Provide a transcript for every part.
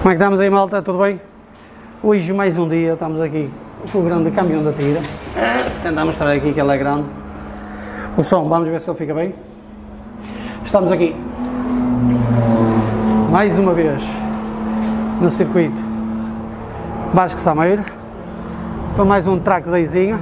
Como é que estamos aí, malta? Tudo bem? Hoje mais um dia, estamos aqui com o grande caminhão da tira. Tentar mostrar aqui que ele é grande. O som, vamos ver se ele fica bem. Estamos aqui mais uma vez no circuito Vasco Sameiro para mais um track dayzinho.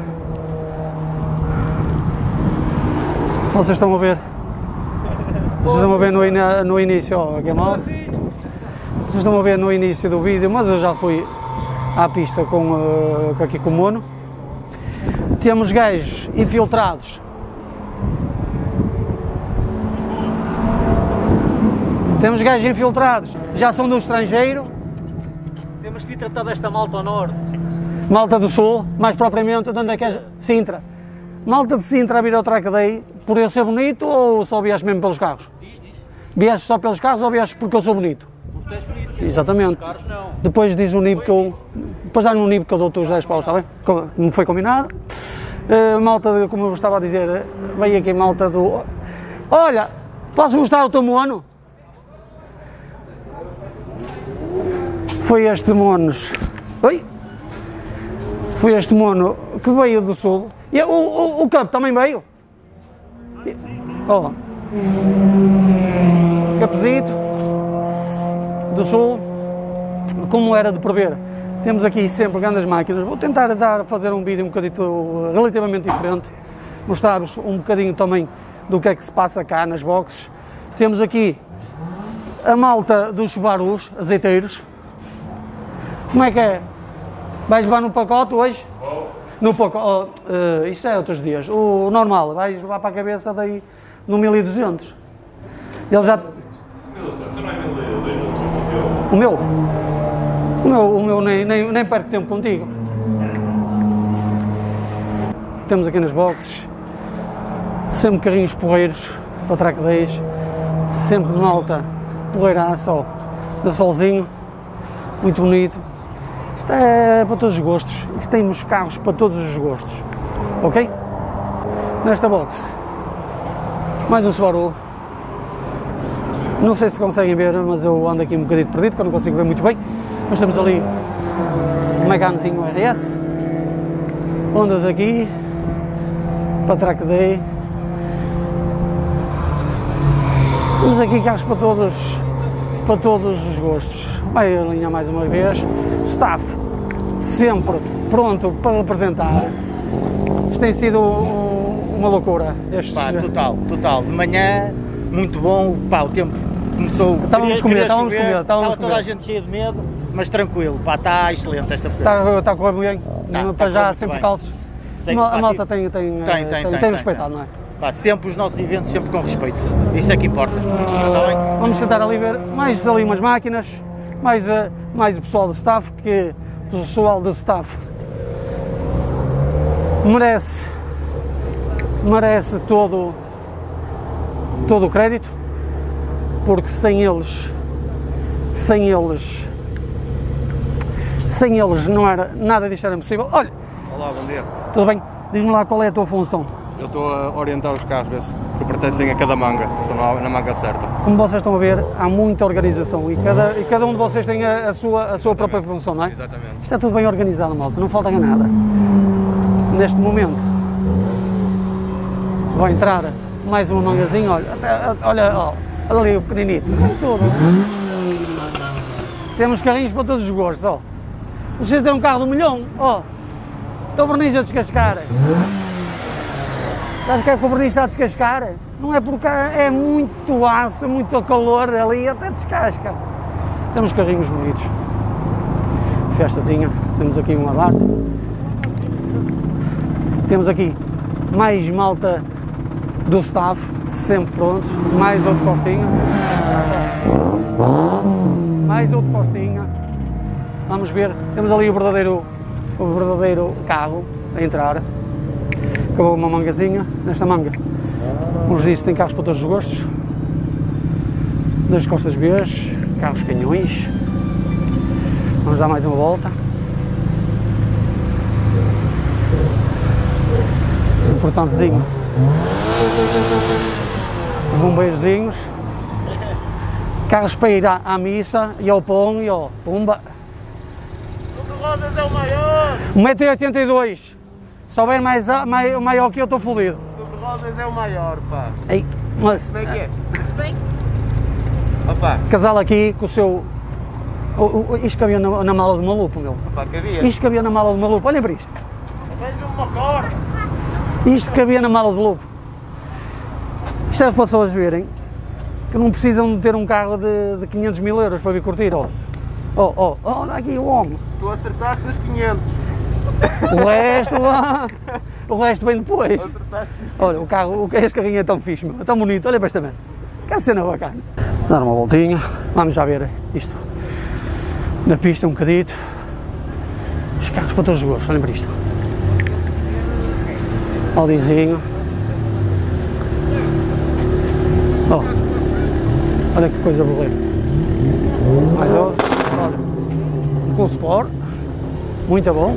Vocês estão a ver? Vocês estão a ver no início, ó, aqui a malta. Vocês estão a ver no início do vídeo, mas eu já fui à pista aqui com o mono. Temos gajos infiltrados. Temos gajos infiltrados, já são do estrangeiro. Temos que ir tratar desta malta ao norte. Malta do sul, mais propriamente, de onde é que é? Sintra. Malta de Sintra a vir ao track day por eu ser bonito ou só vieste mesmo pelos carros? Diz. Vieste só pelos carros ou vieste porque eu sou bonito? Porque tu és bonito. Exatamente. Os carros não. Depois diz o nível que eu... Depois dá-me um nível que eu dou-te os 10 paus, está bem? Como foi combinado. Malta, como eu vos estava a dizer, veio aqui malta do... Olha, posso mostrar o teu mono? Foi este monos... Oi? Foi este mono que veio do sul. E o Cup também veio? Ó. Capzito do sul, como era de prever. Temos aqui sempre grandes máquinas. Vou tentar fazer um vídeo um bocadinho relativamente diferente, mostrar-vos um bocadinho também do que é que se passa cá nas boxes. Temos aqui a malta dos Subarus, azeiteiros. Como é que é? Vais levar no pacote hoje? No pacote, isso é outros dias. O normal, vais levar para a cabeça daí no 1200. Ele já... O meu? O meu nem perco tempo contigo. Temos aqui nas boxes sempre carrinhos porreiros para track days, sempre de malta porreiraça, ó, da solzinho, muito bonito. Isto é para todos os gostos, isto temos carros para todos os gostos, ok? Nesta box, mais um Subaru. Não sei se conseguem ver, mas eu ando aqui um bocadinho perdido, que eu não consigo ver muito bem. Nós temos ali um Meganezinho RS, ondas aqui, para track day. Temos aqui carros para todos os gostos. Vai alinhar mais uma vez. Staff sempre pronto para representar. Isto tem sido uma loucura. Pá, total. De manhã, muito bom. Pá, o tempo começou. Estávamos com medo. Estava toda a gente cheia de medo, mas tranquilo. Pá, está excelente esta coisa. Está a correr bem. Para já, sempre calços. A malta tem respeitado, não é? Pá, sempre os nossos eventos, sempre com respeito. Isso é que importa. Está bem? Vamos tentar ali ver mais ali umas máquinas, mais o pessoal do staff, que o pessoal do staff merece todo o crédito, porque sem eles não era nada disto era possível. Olha, olá, bom dia. Tudo bem? Diz-me lá qual é a tua função. Eu estou a orientar os carros, ver se pertencem a cada manga, se estão na manga certa. Como vocês estão a ver, há muita organização e cada um de vocês tem a sua própria função, não é? Exatamente. Está tudo bem organizado, malta, não falta nada. Neste momento vai entrar mais uma mangazinha, olha ali o pequeninito, tudo. Temos carrinhos para todos os gostos, ó. Vocês têm um carro de 1 milhão, ó. Estou o verniz a descascar. Sabes o que é que o verniz está a descascar? Não é porque é muito aço, muito calor ali, até descasca. Temos carrinhos bonitos. Festazinha, temos aqui um abate. Temos aqui mais malta do staff, sempre prontos. Mais outro corcinho. Mais outro corcinho. Vamos ver, temos ali o verdadeiro carro a entrar. Acabou uma mangazinha, nesta manga, como vos disse, tem carros para todos os gostos, das costas Bs, carros canhões. Vamos dar mais uma volta. Importantezinho, bombeirozinhos, Carros para ir à missa e ao pão e ao pumba. O rodas é o maior. 1,82 m. Se houver maior que eu estou fodido. O rodas é o maior, pá. Ei, mas Como é que é? Tudo bem? Opa, casal aqui com o seu... isto cabia na mala do maluco, meu. opa, cabia. Isto cabia na mala do maluco, olhem para isto. Veja uma cor. Isto cabia na mala do lobo. Isto é as pessoas verem que não precisam de ter um carro de 500 mil euros para vir curtir, ó. Olha aqui o homem. Tu acertaste nos 500. O resto vem depois. Acertaste. Olha, o carro, este carrinho é tão fixe, meu, é tão bonito, olha para esta merda. Que cena bacana. Dar uma voltinha, vamos já ver isto. Na pista um bocadito. Os carros para todos os gostos, olhem para isto. Audizinho. Olha que coisa boa. Mais outro. Olha. Com Sport. Muito bom.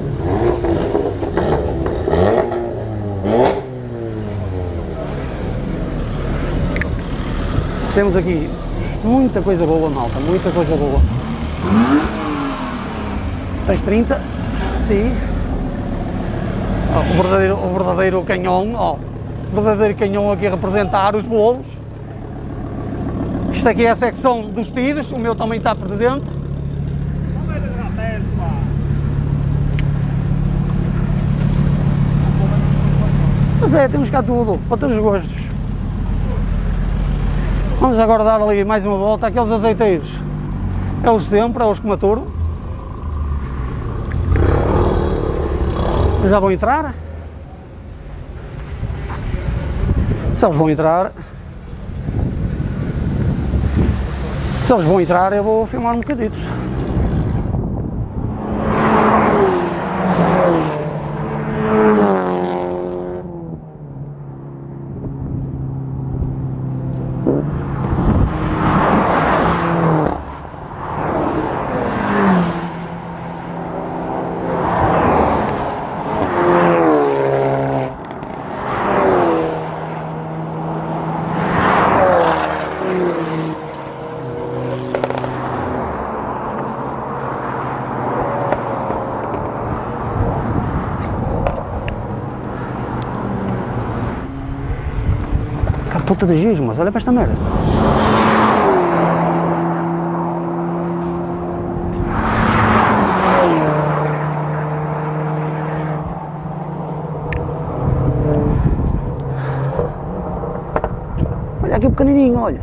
Temos aqui muita coisa boa, malta. Muita coisa boa. Tens 30. Sim. O verdadeiro canhão. O verdadeiro canhão aqui a representar os bolos. Isto aqui é a secção dos tiros, o meu também está presente. Mas é, temos cá tudo, para todos os gostos. Vamos agora dar ali mais uma volta, aqueles azeiteiros. É os sempre, é os que maturo. Já vão entrar. Se eles vão entrar... Se eles vão entrar, eu vou filmar um bocadito. Puta de giz, mas olha para esta merda. Olha aqui o pequenininho, olha.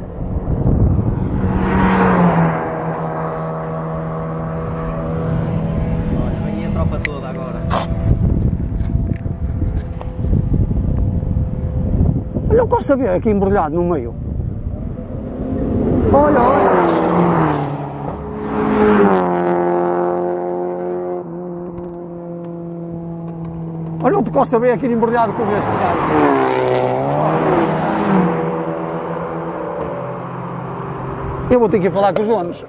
Olha, vem a tropa toda agora. Olha o que eu sabia aqui embrulhado no meio. Olha, olha. Olha o que Costa B aqui embrulhado com este. Eu vou ter que ir falar com os donos.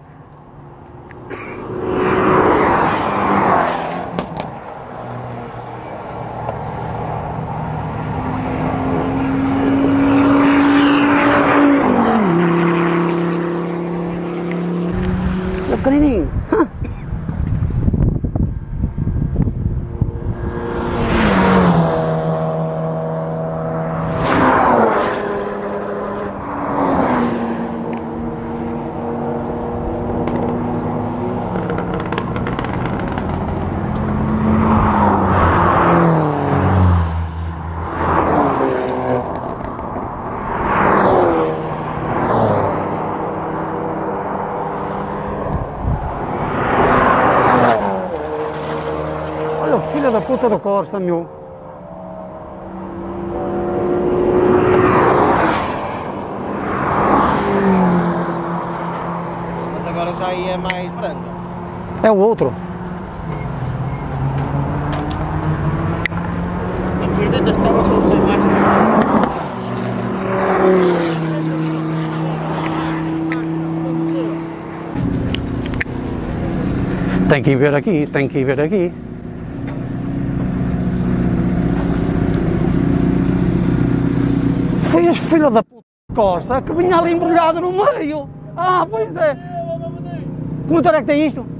Pequenininho. Filha da puta do Corsa, meu. Mas agora já aí é mais branda. É o outro. A corrida já estava todos em mais. Tem que ir ver aqui, tem que ir ver aqui. Foi as filhas da puta Costa que vinha ali embrulhado no meio. Ah, pois é. Que motor é que tem isto?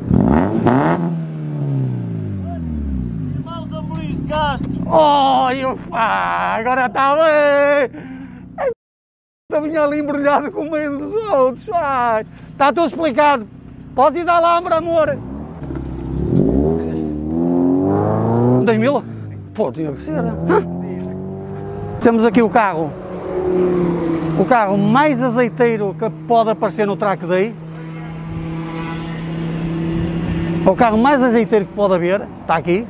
Irmãos Amorim de Castro. Oh, agora está bem. A minha ali embrulhada com o meio dos outros. Ai, está tudo explicado. Podes ir dar lá, meu amor. 2000? Pô, tinha que ser. Temos aqui o carro mais azeiteiro que pode aparecer no Track Day. O carro mais azeiteiro que pode haver, está aqui.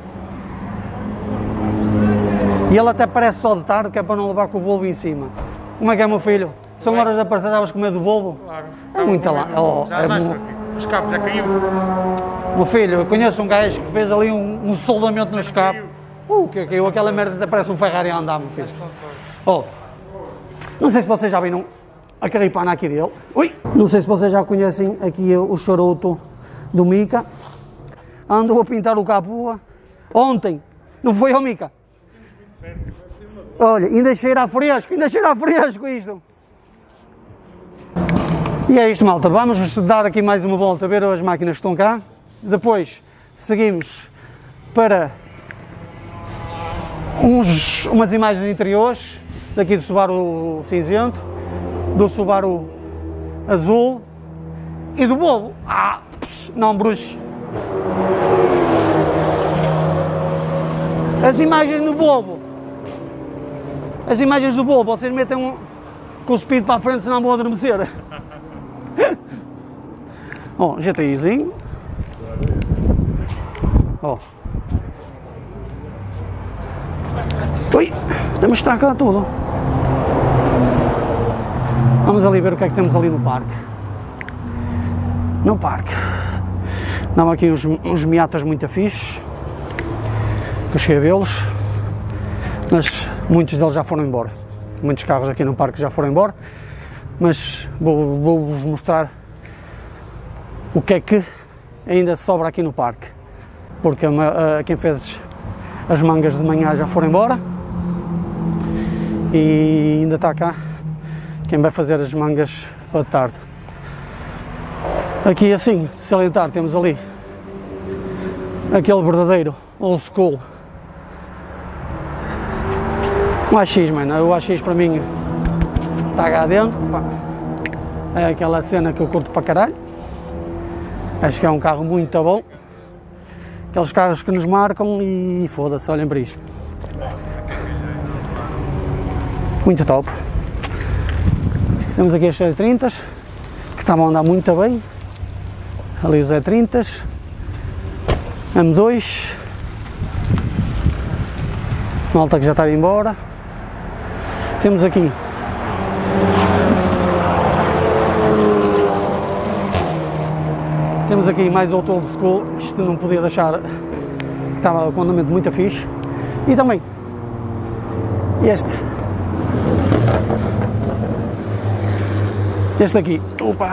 E ele até parece só de tarde, que é para não levar com o bulbo em cima. Como é que é, meu filho? São horas de aparecer, estavas com medo do bulbo? Claro. É muito lá. Oh, Já andaste aqui. O escape já caiu. Meu filho, eu conheço um gajo que fez ali um soldamento no escape. Que caiu, aquela merda até parece um Ferrari a andar, meu filho. Oh, não sei se vocês já viram a carripana aqui dele. Ui! Não sei se vocês já conhecem aqui o charuto do Mica. Andou a pintar o capô ontem. Não foi ao Mica? Olha, ainda cheira a fresco isto. E é isto, malta. Vamos dar aqui mais uma volta a ver as máquinas que estão cá. Depois seguimos para umas imagens interiores daqui do Subaru cinzento, do Subaru azul e do Volvo. Não bruxo. As imagens do Volvo. Vocês metem com o speed para a frente, senão vou adormecer. Ó, GTIzinho. Ó. Ui, temos que estar cá tudo. Vamos ali ver o que é que temos ali no parque. No parque. Não, aqui uns Miatas muito fixe. Que eu cheguei a vê-los. Mas muitos deles já foram embora. Muitos carros aqui no parque já foram embora. Mas vou-vos mostrar o que é que ainda sobra aqui no parque. Porque quem fez as mangas de manhã já foram embora. E ainda está cá quem vai fazer as mangas para tarde. Aqui assim, de salientar, temos ali aquele verdadeiro old school. Um AX, mano, o AX para mim está cá dentro. Pá. É aquela cena que eu curto para caralho. Acho que é um carro muito bom. Aqueles carros que nos marcam e foda-se, olhem para isto. Muito top. Temos aqui as E30s, que estavam a andar muito bem. Ali os E30s. M2. Malta que já está a ir embora. Temos aqui mais outro old school. Isto não podia deixar, que estava com um andamento muito fixe. E também este aqui, opa,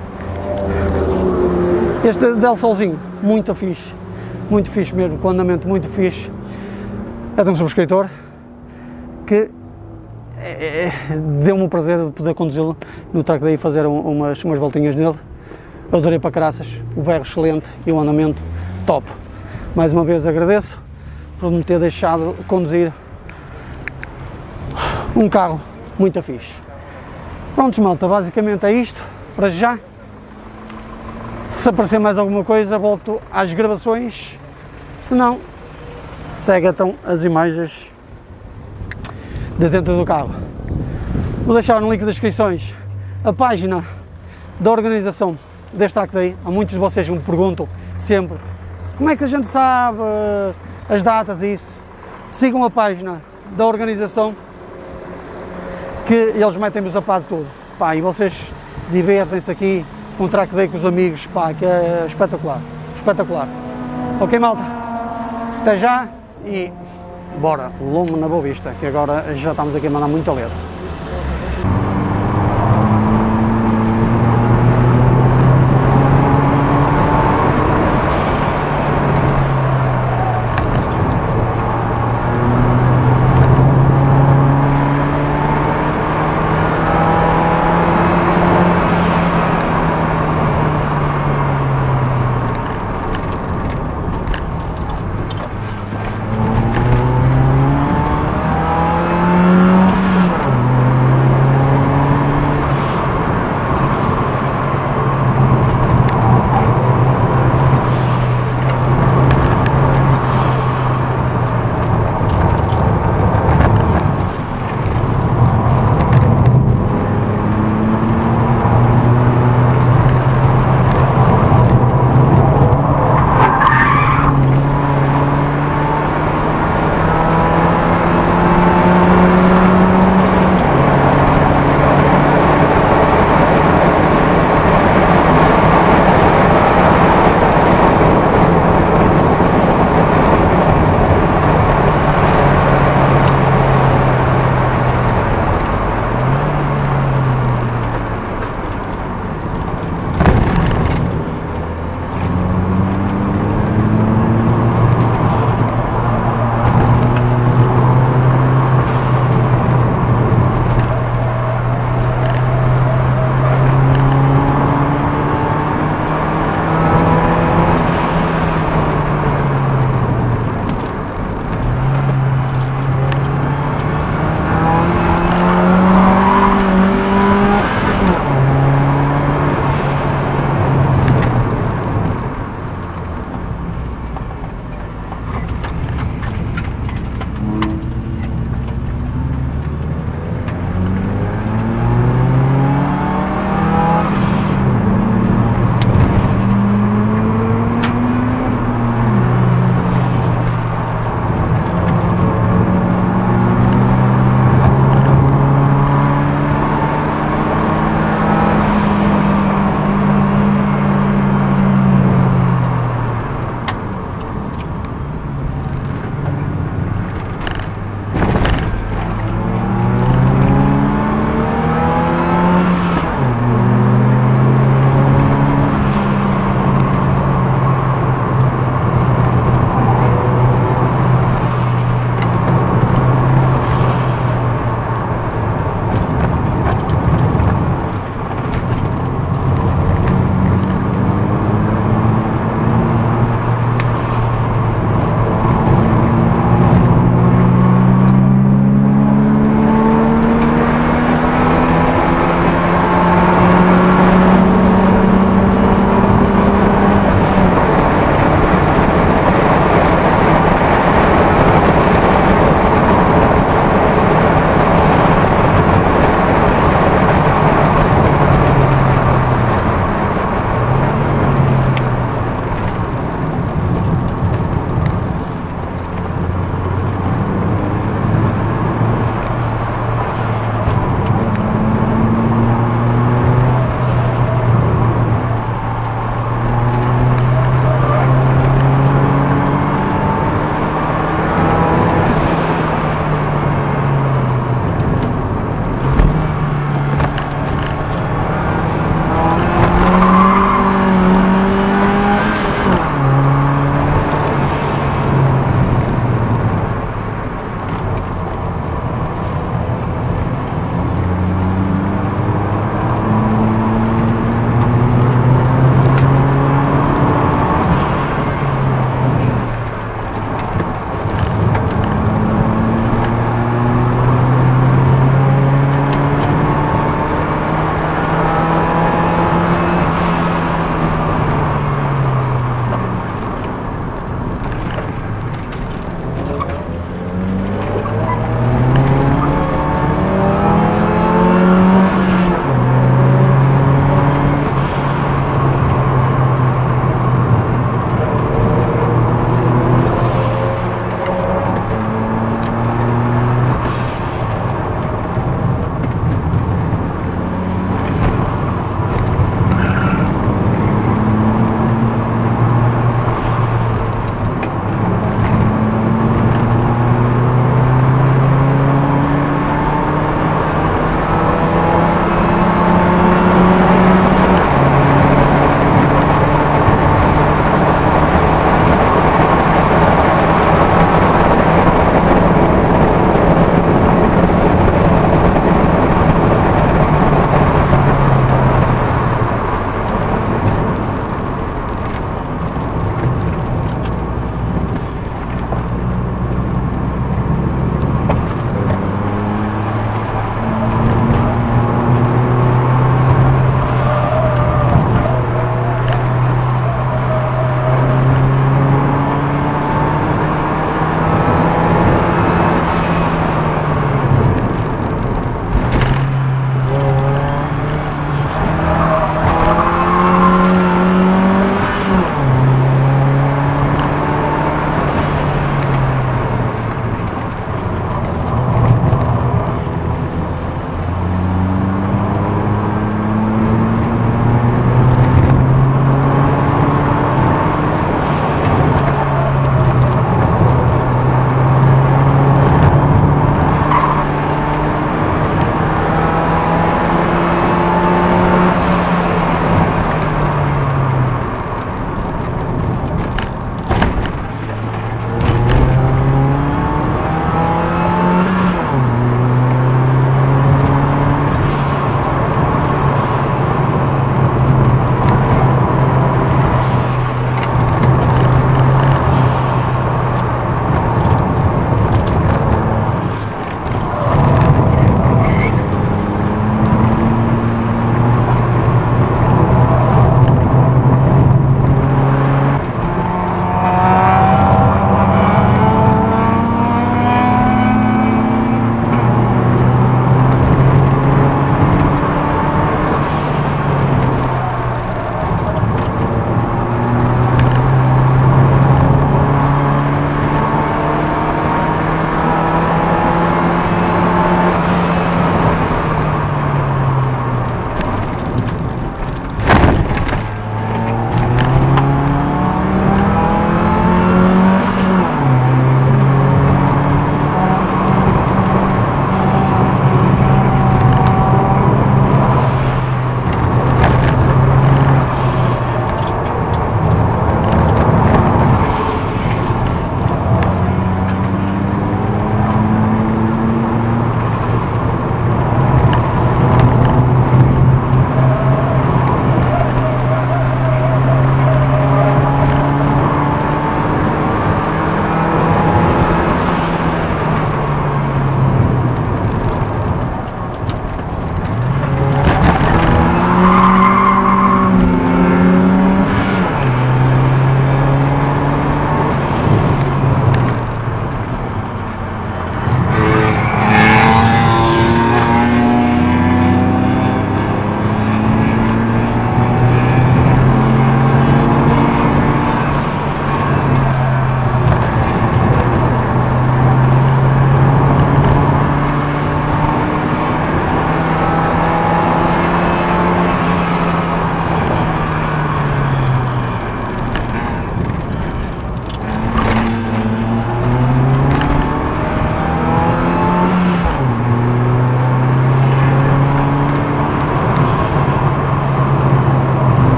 este Del Solzinho, muito fixe mesmo, com andamento muito fixe. É de um subscritor que deu-me o prazer de poder conduzi-lo no Track Day e fazer umas voltinhas nele. Eu adorei para caraças, o berro excelente e o andamento top. Mais uma vez agradeço por me ter deixado conduzir um carro muito fixe. Prontos, malta, basicamente é isto para já. Se aparecer mais alguma coisa, volto às gravações. Se não, segue então as imagens de dentro do carro. Vou deixar no link das descrições a página da organização deste Track Day. Há muitos de vocês que me perguntam sempre como é que a gente sabe as datas e isso. Sigam a página da organização, que eles metem-me o sapato todo. Pá, e vocês divertem-se aqui com um Track Day com os amigos, pá, que é espetacular. Espetacular. Ok, malta? Até já e bora, lume na boa vista, que agora já estamos aqui a mandar muito a letra.